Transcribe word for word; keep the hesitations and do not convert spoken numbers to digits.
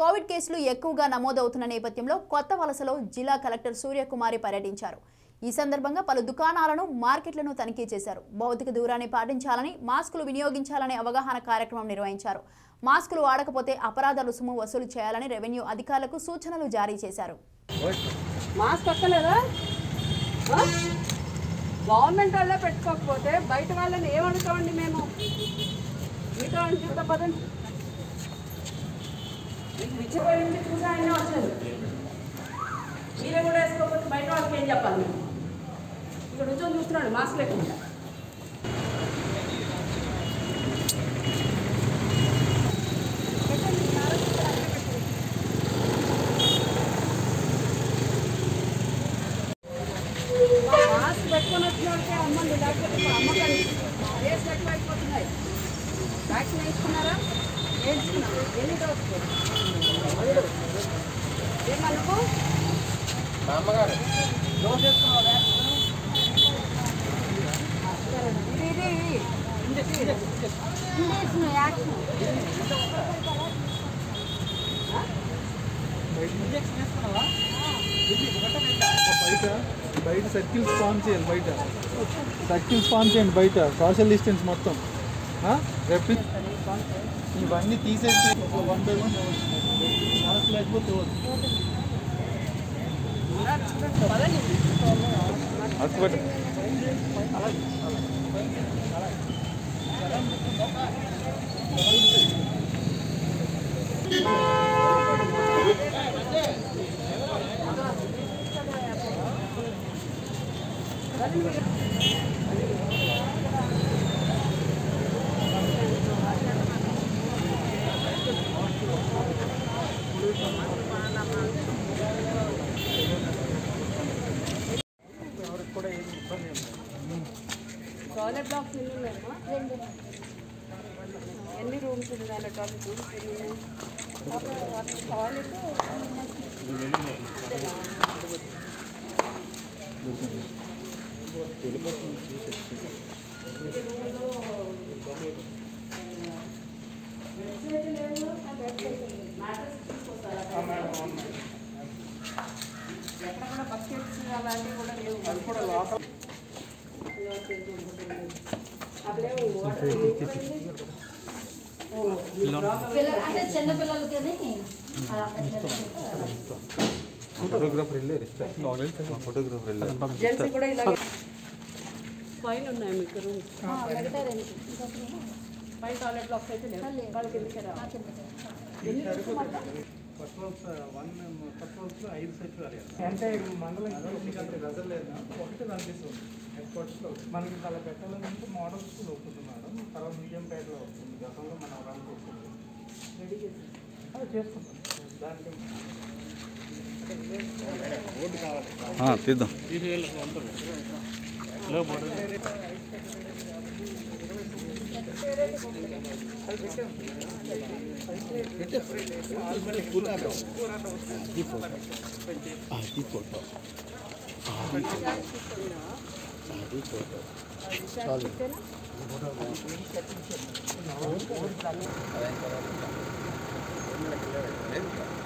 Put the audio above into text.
Covid కేసులు ఎక్కువగా నమోదవుతున్న నేపథ్యంలో కొత్త వలసలో జిల్లా కలెక్టర్ సూర్యకుమారి పర్యటించారు. ఈ సందర్భంగా పలు దుకాణాలను, మార్కెట్లను తనిఖీ చేశారు. భౌతిక దూరాన్ని పాటించాలని, మాస్కులు వినియోగించాలని అవగాహన కార్యక్రమం నిర్వహించారు. మాస్కులు వాడకపోతే అపరాధ రుసుము వసూలు చేయాలని రెవెన్యూ అధికారులకు సూచనలు జారీ చేశారు. మాస్క్ అక్కలేదా? గవర్నమెంట్ వాళ్ళే పెట్టుకోకపోతే బయట వాళ్ళని ఏమనుకోండి మేము మీతో చూద్దాం పదండి. విచ్చిపోయింది చూసి ఆయన వచ్చారు. మీరే కూడా వేసుకోకపోతే బయట వాళ్ళకి ఏం చెప్పాలి? మేము ఇక్కడ ఉద్యోగం చూస్తున్నాడు మాస్క్ లేకుండా. మాస్క్ పెట్టుకొని వచ్చిన వాళ్ళకే అమ్మండి, లేకపోతే అమ్మకండి. రేస్ ఎక్కువ అయిపోతున్నాయి. వ్యాక్సిన్ వేసుకున్నారా? వేసుకున్నాను. ఎన్ని డోసులు? ఏమా నువ్వు అమ్మగారు డోస్ వేసుకున్నావు? ఇది ఇది యాక్షన్ ఇంజెక్షన్ వేసుకున్నావా? బయట బయట సర్కిల్స్ ఫామ్ చేయాలి. బయట సర్కిల్స్ ఫామ్ చేయండి. బయట సోషల్ డిస్టెన్స్ మొత్తం రేపు ఇవన్నీ తీసేసి వన్ బై వన్ లేకపోతే టాయిలెట్ బ్లాక్స్ ఎన్ని ఉన్నాయమ్మా? ఎన్ని రూమ్స్ ఉన్నాయి? టాయిలెట్ రూమ్స్ ఎన్ని ఉన్నాయి? టాయిలెట్ ఎక్కడ కూడా బకెట్స్ అలాంటివి కూడా లేవు. ఫోటోగ్రాఫర్ వెళ్ళారు. ఫోటోగ్రాఫర్ వెళ్ళారు. పైన ఉన్నాయి మీకు రూమ్స్. పై టాయిలెట్ బ్లాక్స్ అయితే లేవు. వాళ్ళకి ఎందుకు ఫస్ట్ ఫ్లోర్స్ వన్ ఫస్ట్ ఫ్లోర్స్లో ఐదు సచివాలయాలు అంటే మండలం రజలు లేదా ఒకటి కనిపిస్తుంది. హెడ్ క్వార్టర్స్లో మనకి అలా పెట్టాలంటే మోడల్ స్కూల్ అవుతుంది మేడం. తర్వాత మీడియం పేటలో అవుతుంది. గతంలో మనం రన్ వస్తుంది అది చేసుకుంటాం. దానికి తీద్దాం. చాలు